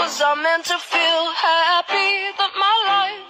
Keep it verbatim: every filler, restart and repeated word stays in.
'cause I'm meant to feel happy that my life